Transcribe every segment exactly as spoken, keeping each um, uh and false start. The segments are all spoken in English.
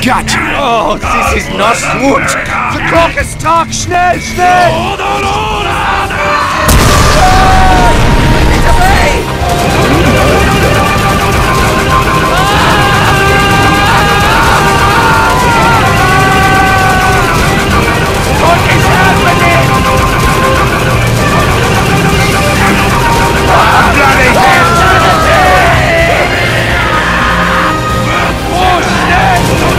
got you! Oh, this is not gut! The clock is stuck! Schnell, schnell! What is happening? Oh, bloody hell! Oh, shit!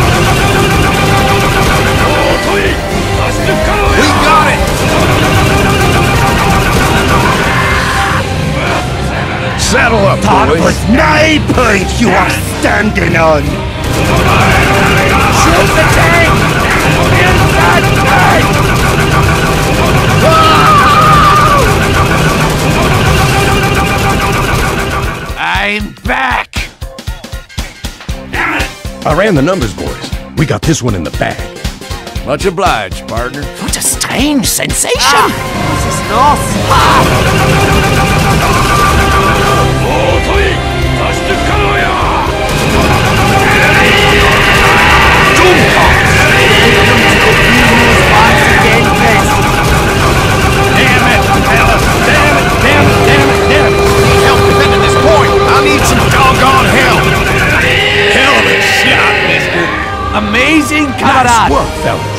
We got it! Saddle up, That boys! was my point you are standing on! Shoot the tank! In that tank! I'm back! I ran the numbers, boys. We got this one in the bag. Much obliged, partner. What a strange sensation! Ah, this is nuff! Damn it, fellas! Damn it, damn it, damn it, damn it! Help defend at this point! I need some doggone help! Hell of a shot, mister! Amazing camarade! Nice work, fella.